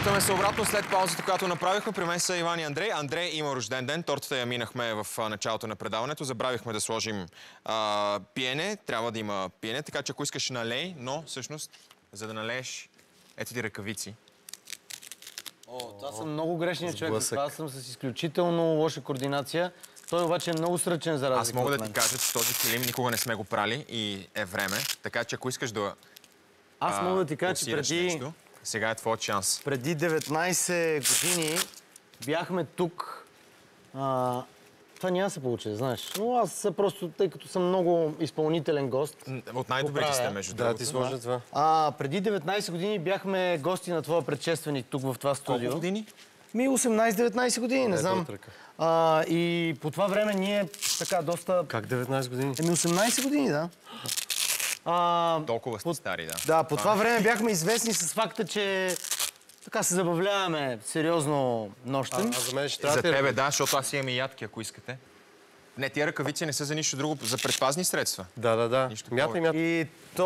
Връщаме се обратно след паузата, която направихме. При мен са Иван и Андрей. Андрей има рожден ден. Тортата я минахме в началото на предаването. Забравихме да сложим пиене. Трябва да има пиене, така че ако искаш налей, но всъщност, за да налееш, ето ти ръкавици. Това съм много грешният човек. Това съм с изключително лоша координация. Той обаче е много сръчен за разлика. Аз мога да ти кажа, че този килим никога не сме го прали и е време. Така че ако искаш да аз мога да ти кажа, че преди... нещо, сега е твоят шанс. Преди 19 години бяхме тук. Това няма да се получи, знаеш. Но аз просто, тъй като съм много изпълнителен гост... От най-добрите сте, между другото. Да, ти сложи това. Преди 19 години бяхме гости на твоя предшественик тук в това студио. Колко години? 18-19 години, не знам. И по това време ние така доста... Как 19 години? 18 години, да. Толкова сте стари, да. Да, по това време бяхме известни с факта, че така се забавляваме сериозно нощем. За мен ще трябва за тебе, да, защото аз имам и ядки, ако искате. Не, тия ръкавици не са за нищо друго, за предпазни средства. Да. Мятай. И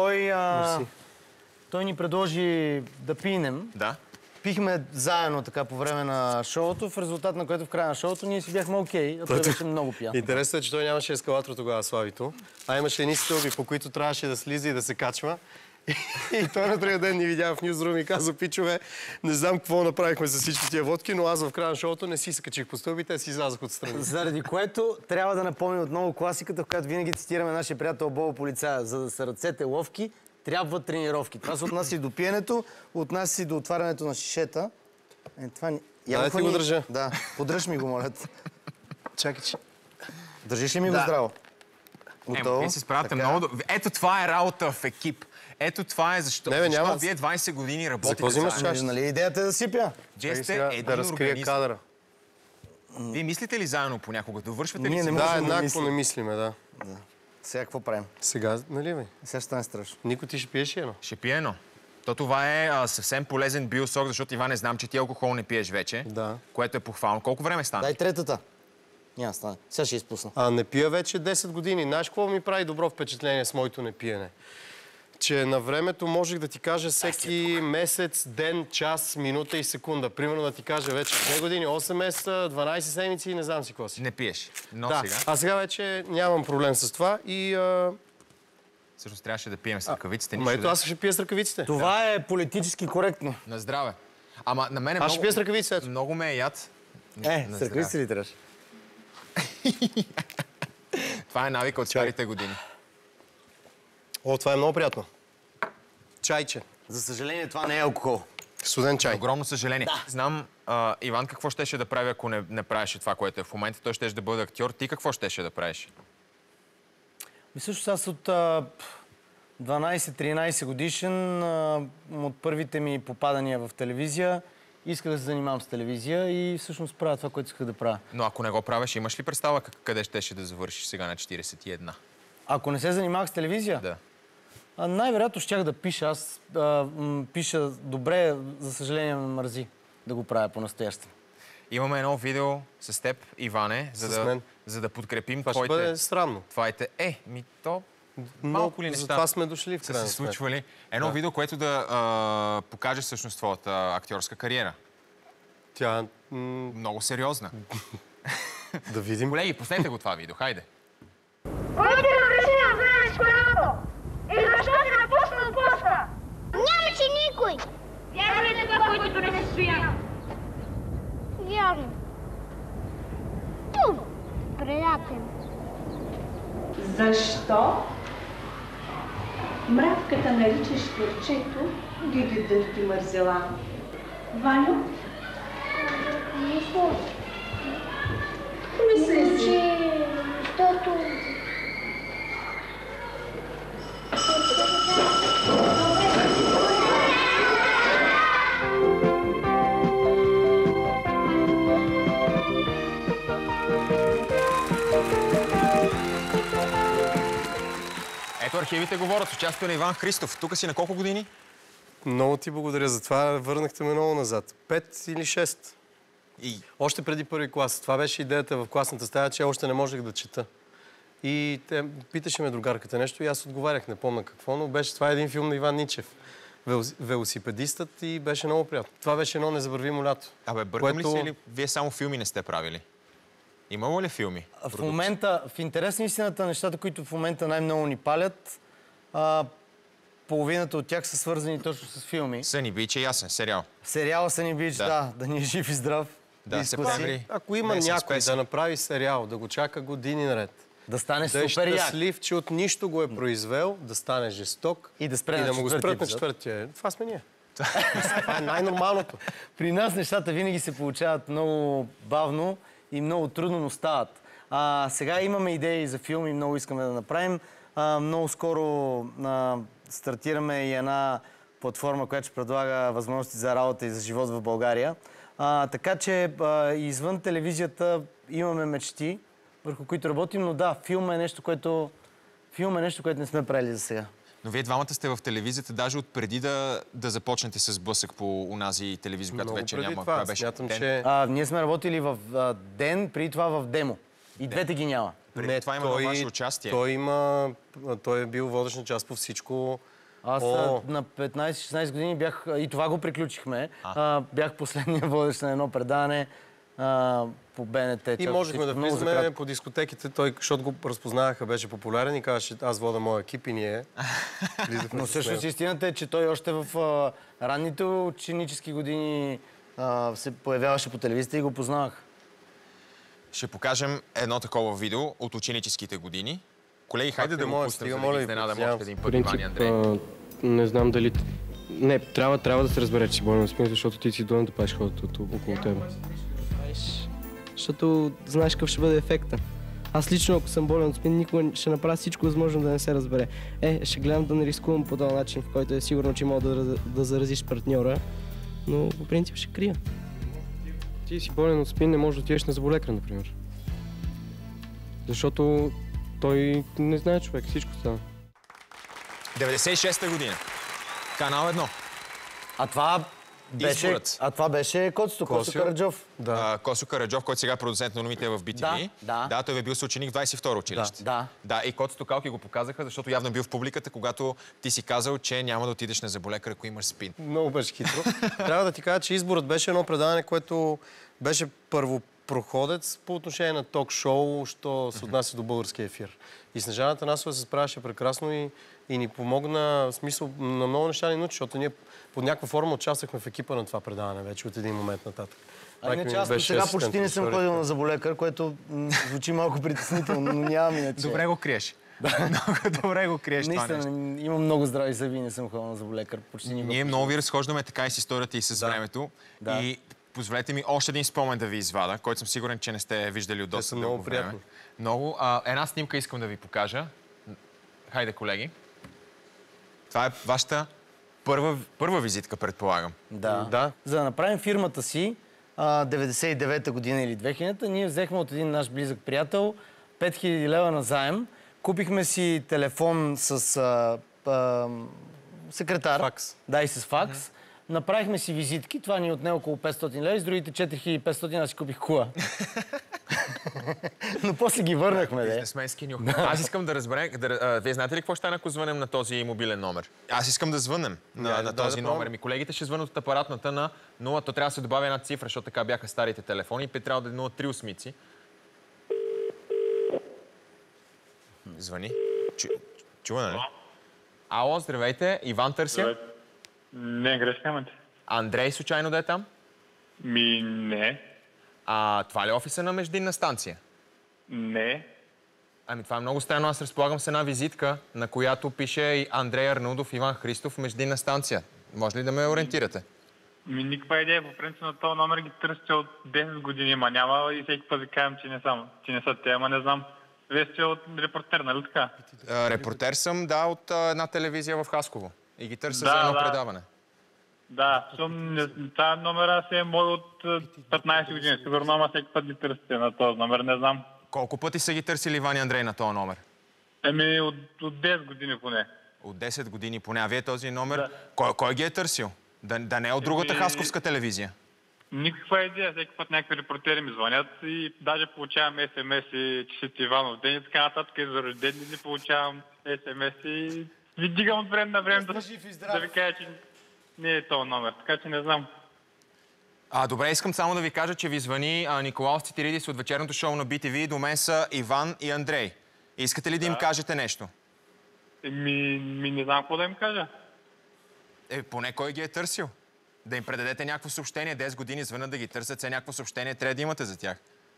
той ни предложи да пинем. Да. Пихме заедно така по време на шоуто, в резултат на което в края на шоуто ние си бяхме окей, а той беше много пиян. Интересно е, че той нямаше ескалатор тогава, Славито, а имаше едни стълби, по които трябваше да слиза и да се качва. И той на другия ден ни видя в нюзрум и каза: пичове, не знам какво направихме с всички тия водки, но аз в края на шоуто не си се качих по стълбите, а си излязах отстрани. Заради което трябва да напомня отново класиката, в която винаги цитираме нашия приятел Бобо Полицая. За да са ръцете ловки, трябват тренировки. Това се отнася и до пиенето, отнася и до отварянето на шишета. Да, ти го държа. Да, подръж ми го, моля. Чакай, че... Държиш ли ми го здраво? Вие се справяте много... Ето това е работа в екип. Ето това е защо. Защо вие 20 години работите заедно. Нали идеята е да сипя? Вие сте един разкрия кадъра. Вие мислите ли заедно понякога? Довършвате ли си? Да, еднакво не мислиме, да. Сега какво правим? Сега, нали бе? Сега ще стане страшно. Никой, ти ще пиеш едно? Ще пие едно. То това е съвсем полезен биосок, защото, Иван, не знам, че ти алкохол не пиеш вече. Да. Което е похвално. Колко време стана? Дай третата. Няма стане. Сега ще изпусна. Не пия вече 10 години. Знаеш какво ми прави добро впечатление с моето непиене? Че на времето можех да ти кажа всеки месец, ден, час, минута и секунда. Примерно да ти кажа вече 2 години, 8 месеца, 12 седмици и не знам си какво си. Не пиеш. Но да. сега? А сега вече нямам проблем с това и... Всъщност трябваше да пием с ръкавиците. Ето аз ще пия с ръкавиците. Това е политически коректно. На здраве. Ама на мен аз ще пия с ръкавиците. Много ме е яд. С ръкавиците ли трябваше? Това е навика от старите години. Това е много приятно. Чайче. За съжаление, това не е алкохол. Студен чай. Огромно съжаление. Да. Знам, Иван какво щеше да прави, ако не правеше това, което е в момента. Той щеше да бъде актьор. Ти какво щеше да правиш? Всъщност аз от 12-13 годишен, от първите ми попадания в телевизия, исках да се занимавам с телевизия и всъщност правя това, което исках да правя. Но ако не го правиш, имаш ли представа къде щеше да завършиш сега на 41? Ако не се занимавах с телевизия? Да. Най-вероятно щях да пиша. Аз пиша добре, за съжаление ме мързи да го правя по-настоящем. Имаме едно видео с теб, Иване, за да подкрепим това твоите... Това ще бъде странно. Твоите... малко ли неща? За това сме дошли в крайна сметка. Са се случвали. Едно видео, което да покаже всъщност твоята актьорска кариера. Тя... Много сериозна. Да видим. Колеги, пуснете го това видео, хайде. Кой ти разреши да вземеш колелото? И защо ти напусна от поста? Нямаше никой! Вярно ли това, който не се стоя? Вярно. Ту, приятел. Защо мравката наричаш турчето Гиги Дъвки Мързела? Ваню? Мисля, си. защото... Ето архивите говорят с участието на Иван Христов. Тук си на колко години? Много ти благодаря за това. Върнахте ме много назад. 5 или 6. Още преди първи клас. Това беше идеята в класната стая, че още не можех да чета. И питаше ме другарката нещо и аз отговарях, не помня какво, но беше това един филм на Иван Ничев. велосипедистът и беше много приятно. Това беше едно незабравимо лято. Абе, бъркам ли се или вие само филми не сте правили? Имало ли филми? В момента, в интерес на истината, нещата, които в момента най-много ни палят, половината от тях са свързани точно с филми. Съни Бич е ясен, сериал. Сериала Съни Бич, да ни е жив и здрав. Да, септември. Ако има някой да направи сериал, да го чака години наред, да стане да е супер як. щастлив, че от нищо го е произвел, да стане жесток и да спре да му го спрат на четвъртия. Това сме ние. Това е най-нормалното. При нас нещата винаги се получават много бавно и много трудно, но стават. Сега имаме идеи за филми, много искаме да направим. Много скоро стартираме и една платформа, която ще предлага възможности за работа и за живот в България. Така че извън телевизията имаме мечти, върху които работим, но да, филм е нещо, което не сме правили за сега. Но вие двамата сте в телевизията, даже от преди да започнете с блъсък по унази телевизия, която вече няма. Това беше смятам, че... Ние сме работили в Ден, преди това в Демо. И двете ги няма. Преди това има ваше участие. Той е бил водещна част по всичко. Аз на 15-16 години бях, и това го приключихме, бях последния водещ на едно предаване по БНТ. И можехме да влизаме по дискотеките, той, защото го разпознаваха, беше популярен и казваше, аз вода моя екип и ние. Но всъщност истината е, че той още в ранните ученически години се появяваше по телевизията и го познавах. Ще покажем едно такова видео от ученическите години. Колеги, хайде да го пуснем, за да ги изненадаме още един път, Иван и Андрей. Не знам дали... Не, трябва да се разбере, че си болен от спин, защото ти си доволен да правиш хората около теб. Защото знаеш какъв ще бъде ефекта. Аз лично, ако съм болен от спин, никога ще направя всичко възможно да не се разбере. Ще гледам да не рискувам по този начин, в който е сигурно, че мога да заразиш партньора, но по принцип ще крия. Ти си болен от спин, не можеш да отидеш на зъболекар, например. Защото той не знае човек, всичко става. 96-та година. Канал 1. Това беше Коцето, Косо Караджов. Да. Косо Караджов, който сега е продуцент на новите в BTV. Да, той бе бил съученик в 22-ро училище. Да, и Коцето Калки го показаха, защото явно е бил в публиката, когато ти си казал, че няма да отидеш на зъболекар, ако имаш спин. Много беше хитро. Трябва да ти кажа, че изборът беше едно предаване, което беше първопроходец по отношение на ток-шоу, що се отнася до българския ефир. И Снежана Танасова се справяше прекрасно и ни помогна, в смисъл, на много неща ни научи, защото ние под някаква форма участвахме в екипа на това предаване вече от един момент нататък. Иначе аз сега почти не съм ходил на зъболекар, което звучи малко притеснително, но нямам иначе. Добре го криеш. Много добре го криеш това нещо. Наистина, имам много здрави зъби и не съм ходил на зъболекар. Ние много ви разхождаме така и с историята и с времето. И позволете ми още един спомен да ви извада, който съм сигурен, че не сте виждали от доста дълго време. Много. Една снимка искам да ви покажа. Хайде, колеги. Това е вашата първа визитка, предполагам. Да. За да направим фирмата си, 99-та година или 2000-та, ние взехме от един наш близък приятел 5000 лева на заем. Купихме си телефон с секретар. Факс. Да, и с факс. Направихме си визитки, това ни отне около 500 лева, и с другите 4500 аз си купих кула. Но после ги върнахме, Бизнесменски нюх. Аз искам да разбера, вие знаете ли какво ще стане, ако звънем на този мобилен номер? Аз искам да звънем на този номер. Колегите ще звънат от апаратната на 0, то трябва да се добави една цифра, защото така бяха старите телефони, и трябва да е 03 осмици. Звъни. Чува, нали? Ало, здравейте, Иван търся. Не, грешка имате. Андрей случайно да е там? Не. Това ли е офиса на междинна станция? Не. Това е много странно. Аз разполагам с една визитка, на която пише и Андрей Арнаудов, Иван Христов, междинна станция. Може ли да ме ориентирате? Никаква идея. По принцип на този номер ги търсите от 10 години, ма няма и всеки път ви казвам, че не са те, ама не знам. Вие сте от репортер, нали така? Репортер съм, да, от една телевизия в Хасково. И ги търся за едно предаване. Да, тази номера си е мой от 15 години. Сигурно, ама всеки път ги търсите на този номер, не знам. Колко пъти са ги търсили Иван и Андрей на този номер? От 10 години поне. От 10 години поне. А вие този номер, кой ги е търсил? Да не е от другата хасковска телевизия? Никаква идея. Всеки път някакви репортери ми звънят и даже получавам SMS-и, че си Иванов ден и така нататък. И за рождени дни получавам SMS-и. Ви дигам от време на време да ви кажа, че не е този номер, така че не знам. Добре, искам само да ви кажа, че ви звъни Николаус Цитиридис от вечерното шоу на BTV. До мен са Иван и Андрей. Искате ли да им кажете нещо? Не знам какво да им кажа. Поне кой ги е търсил? Да им предадете някакво съобщение. 10 години звънат да ги търсят. Все някакво съобщение трябва да имате за тях.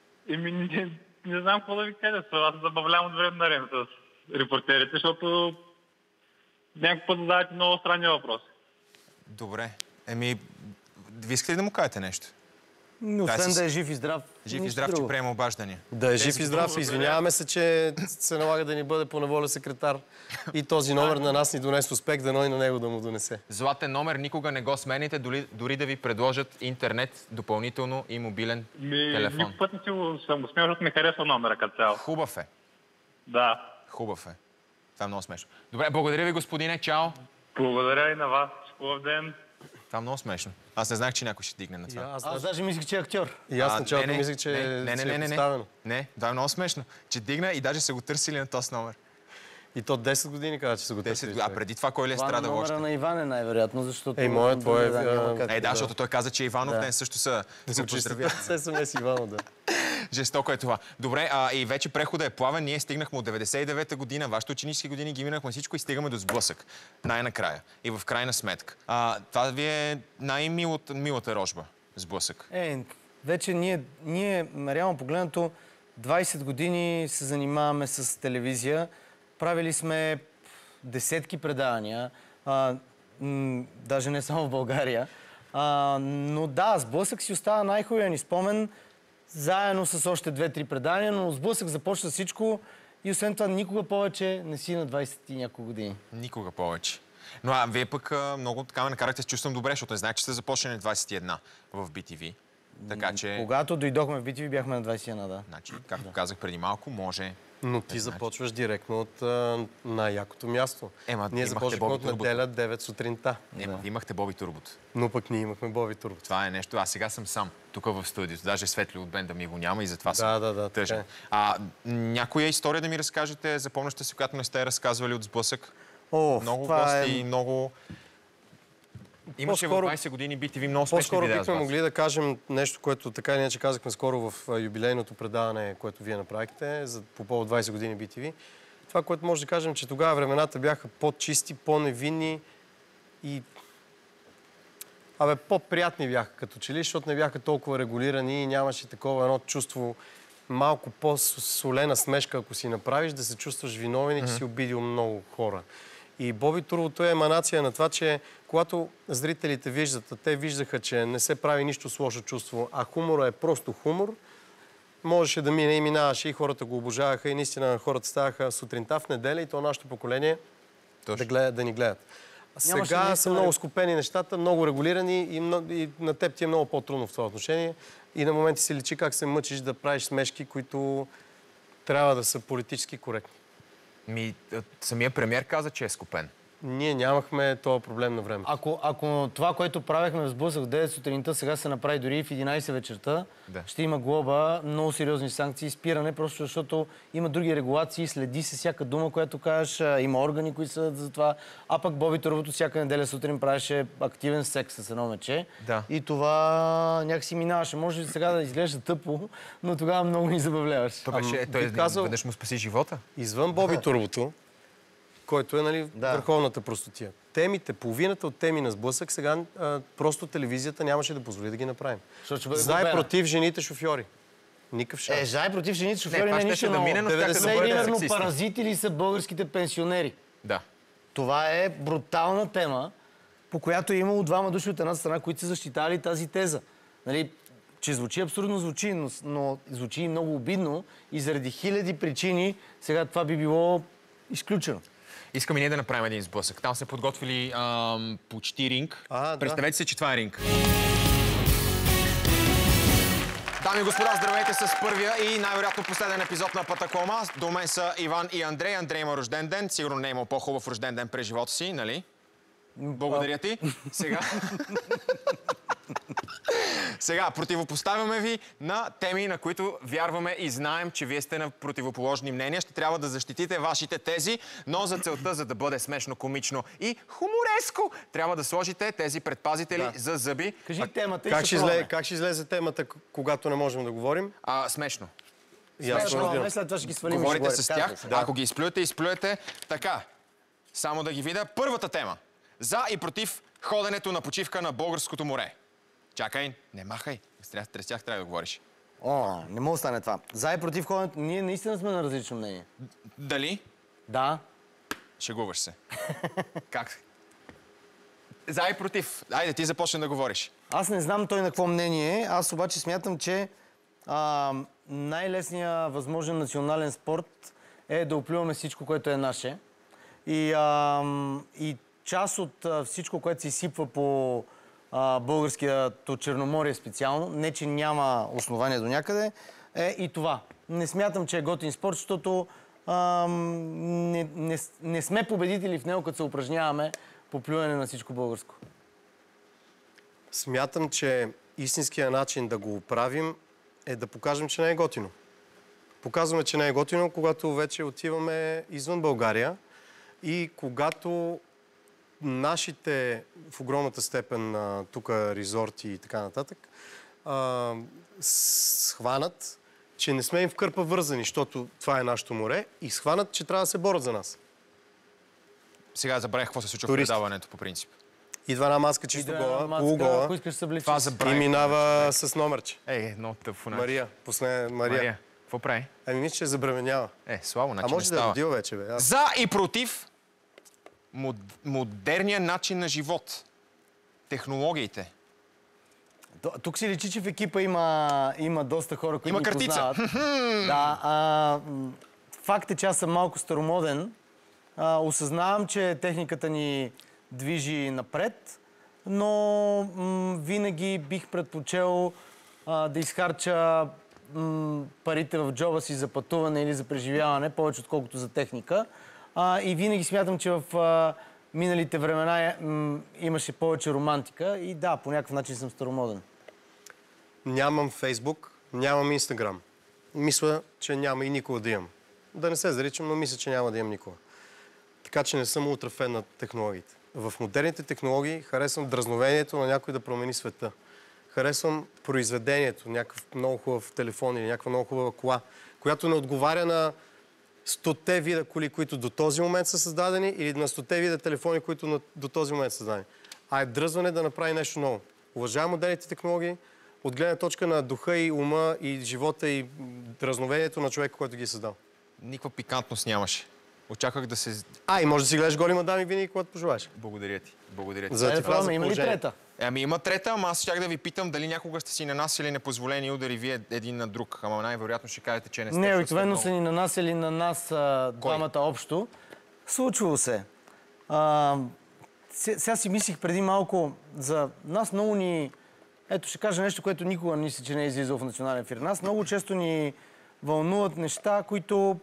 Не знам какво да ви кажа. Аз се забавлявам от време на време с репортерите, защото някакъв път задавате много странни въпроси. Добре. Ви искате ли да му кажете нещо? Освен да е жив и здрав. Жив и здрав, че приема обаждания. Да е жив и здрав. Извиняваме се, че се налага да ни бъде по неволя секретар. И този номер на нас ни донесе успех, дано и на него да му донесе. Златен номер, никога не го смените, дори да ви предложат интернет допълнително и мобилен телефон. Никой път не съм го смел, защото ми харесва номера като цяло. Хубав е. Да. Хубав е. Това е много смешно. Добре, благодаря ви, господине. Чао. Благодаря и на вас. Хубав ден. Това е много смешно. Аз не знаех, че някой ще дигне на това. Аз даже мислих, че е актьор. И аз началото мислих, че е поставено. Не, това е много смешно. Че дигна и даже са го търсили на този номер. И то 10 години каза, че са го търсили. А преди това кой ли е страдал още? Това номера на Иван е най-вероятно, защото... моят, твой Да, защото той каза, че Иванов ден също са поздравят. Се смеси Иванов, да. Жестоко е това. Добре, и вече преходът е плавен. Ние стигнахме от 99-та година. Вашите ученически години ги минахме всичко и стигаме до сблъсък. Най-накрая. И в крайна сметка. Това ви е най-милата рожба. Сблъсък. Вече ние реално погледнато, 20 години се занимаваме с телевизия. Правили сме десетки предавания. Даже не само в България. Но да, сблъсък си остава най-хубавия ни спомен. Заедно с още 2-3 предания, но сблъсък започва всичко и освен това никога повече не си на 20 и няколко години. Никога повече. Но вие пък много така ме накарахте се чувствам добре, защото не знаех, че сте започнали 21 в BTV. Така че... Когато дойдохме в BTV, бяхме на 21, да. Значи, както казах преди малко, може... Но ти започваш директно от най-якото място. Ние започнахме от неделя 9 сутринта. Имахте Боби Турбото. Но пък ние имахме Боби Турбото. Това е нещо. Аз сега съм сам, тук в студиото. Даже Светли от бенда ми го няма и затова съм тъжен. Някоя история да ми разкажете, запомняща си, която не сте разказвали от сблъсък? Много гости, много... Имаше в 20 години BTV много успешни видеа. По-скоро бихме могли да кажем нещо, което така или иначе казахме скоро в юбилейното предаване, което вие направихте по повод 20 години BTV. Това, което може да кажем, че тогава времената бяха по-чисти, по-невинни и по-приятни бяха като че ли, защото не бяха толкова регулирани и нямаше такова едно чувство, малко по-солена смешка, ако си направиш, да се чувстваш виновен и че си обидил много хора. И Боби Турбото е еманация на това, че когато зрителите виждат, а те виждаха, че не се прави нищо с лошо чувство, а хумора е просто хумор, можеше да мине и минаваше и хората го обожаваха и наистина хората ставаха сутринта в неделя и то нашето поколение да ни гледат. Сега са много скупени нещата, много регулирани и на теб ти е много по-трудно в това отношение. И на моменти се личи как се мъчиш да правиш смешки, които трябва да са политически коректни. Самия премиер каза, че е скупен. Ние нямахме този проблем на време. Ако това, което правехме в сблъсък в 9 сутринта, сега се направи дори в 11 вечерта, ще има глоба, много сериозни санкции, спиране, просто защото има други регулации, следи се всяка дума, която кажеш, има органи, които са за това. А пък Боби Турбото всяка неделя сутрин правеше активен секс с едно мече. И това някакси минаваше. Може сега да изглежда тъпо, но тогава много ни забавляваше. Той веднъж му спаси живота. Извън Боби Турбото, който е върховната простотия. Темите, половината от теми на сблъсък, сега просто телевизията нямаше да позволи да ги направим. За и против жените шофьори. Никакъв шанс. За и против жените шофьори не е нищо ново. 90% паразити ли са българските пенсионери? Да. Това е брутална тема, по която е имало двама души от една страна, които са защитали тази теза. Нали, че звучи абсурдно, но звучи и много обидно и заради хиляди причини сега това би било изключено. Искаме ние да направим един сблъсък. Там са подготвили почти ринг. Представете се, че това е ринг. Дами и господа, здравейте с първия и най-вероятно последен епизод на Патакома. До мен са Иван и Андрей. Андрей има рожден ден. Сигурно не е имал по-хубав рожден ден през живота си, нали? Благодаря ти. Сега... Сега, противопоставяме ви на теми, на които вярваме и знаем, че вие сте на противоположни мнения. Ще трябва да защитите вашите тези, но за целта, за да бъде смешно, комично и хумореско, трябва да сложите тези предпазители за зъби. Кажи темата и Как ще излезе темата, когато не можем да говорим? Смешно. Смешно. След това ще ги свалим. Говорите с тях. Ако ги изплюете. Така, само да ги видя. Първата тема. За и против ходенето на почивка на българското море. Чакай, не махай. С тях трябва да говориш. Не мога да стане това. За и против ходенето. Ние наистина сме на различно мнение. Дали? Да. Шегуваш се. Как? За и против. Айде, ти започни да говориш. Аз не знам той на какво мнение е. Аз обаче смятам, че най-лесният възможен национален спорт е да оплюваме всичко, което е наше. И част от всичко, което се изсипва по българското Черноморие специално, не че няма основание до някъде, е и това. Не смятам, че е готин спорт, защото не сме победители в него, като се упражняваме по плюване на всичко българско. Смятам, че истинският начин да го оправим е да покажем, че не е готино. Показваме, че не е готино, когато вече отиваме извън България и когато нашите, в огромната степен, тук резорти и така нататък, схванат, че не сме им в кърпа вързани, защото това е нашето море, и схванат, че трябва да се борят за нас. Сега забравих какво се случва в предаването по принцип. Идва една маска чисто гола, полугола, и минава с номерче. Много тъпо. Мария, Мария. Какво прави? Мисля, че забременява. Слабо, значи може да е родил вече, бе. За и против модерния начин на живот. Технологиите. Тук си личи, че в екипа има доста хора, които ни познават. Има картица. Да, факт е, че аз съм малко старомоден. Осъзнавам, че техниката ни движи напред, но винаги бих предпочел да изхарча парите в джоба си за пътуване или за преживяване, повече отколкото за техника. И винаги смятам, че в миналите времена имаше повече романтика и да, по някакъв начин съм старомоден. Нямам Фейсбук, нямам Инстаграм. Мисля, че няма и никога да имам. Да не се заричам, но мисля, че няма да имам никога. Така че не съм ултрафен на технологиите. В модерните технологии харесвам дразновението на някой да промени света. Харесвам произведението, някакъв много хубав телефон или някаква много хубава кола, която не отговаря на 100-те вида коли, които до този момент са създадени, или на 100-те вида телефони, които до този момент са създадени. А е дръзване да направи нещо ново. Уважавам модерните технологии от гледна точка на духа и ума и живота и дразновението на човека, който ги е създал. Никаква пикантност нямаше. Очаквах да се... И може да си гледаш голи мадами винаги, когато пожелаеш. Благодаря ти. Има ли трета? Има трета, ама аз щях да ви питам дали някога сте си нанасяли непозволени удари вие един на друг. Ама най-вероятно ще кажете, че не сте. Не, обикновено са ни нанасяли на нас двамата общо. Случвало се. Сега си мислих преди малко за нас много ни... Ето ще кажа нещо, което никога мисля, че не е излизало в национален ефир. Нас много често ни вълнуват неща, които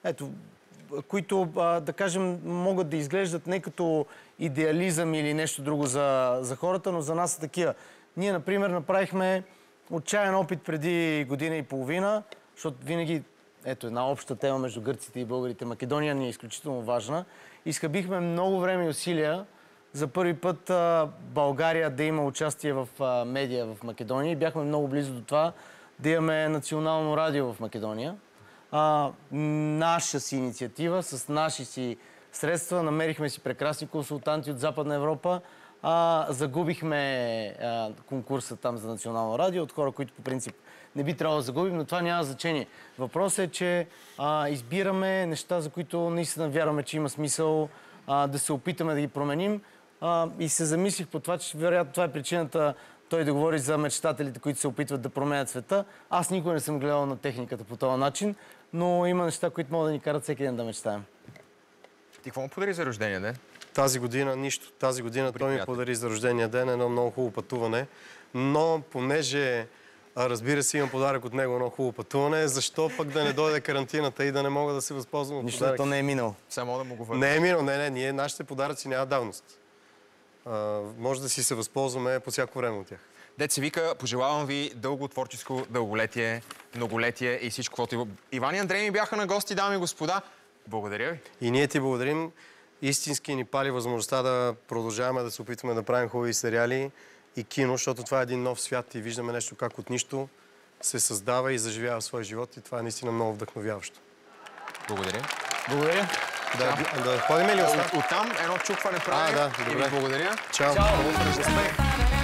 да кажем, могат да изглеждат не като идеализъм или нещо друго за хората, но за нас са такива. Ние, например, направихме отчаян опит преди година и половина, защото винаги, една обща тема между гърците и българите, Македония ни е изключително важна. Изхабихме много време и усилия за първи път България да има участие в медия в Македония и бяхме много близо до това да имаме национално радио в Македония. Наша си инициатива, с наши си средства, намерихме си прекрасни консултанти от Западна Европа, загубихме конкурса там за национално радио от хора, които по принцип не би трябвало да загубим, но това няма значение. Въпросът е, че избираме неща, за които наистина вярваме, че има смисъл да се опитаме да ги променим и се замислих по това, че вероятно това е причината той да говори за мечтателите, които се опитват да променят света. Аз никога не съм гледал на техниката по този начин, но има неща, които могат да ни карат всеки ден да мечтаем. Ти какво му подари за рождения ден? Тази година нищо. Тази година той ми подари за рождения ден едно много хубаво пътуване. Но понеже, разбира се, имам подарък от него едно хубаво пътуване, защо пък да не дойде карантината и да не мога да се възползвам от подарък? Нищо не е минало. Само да му го върна. Не е минало, не. Нашите подаръци няма давност. Може да си се възползваме по всяко време от тях. Дет се вика, пожелавам ви дълго творческо дълголетие, многолетие и всичко, което Иван и Андрей ми бяха на гости, дами и господа. Благодаря ви. И ние ти благодарим. Истински ни пали възможността да продължаваме да се опитваме да правим хубави сериали и кино, защото това е един нов свят и виждаме нещо как от нищо се създава и заживява своя живот и това е наистина много вдъхновяващо. Благодаря. Благодаря. Да ходим ли? Оттам едно чукване правим. Да, и ви добре. благодаря. Чао. Чао.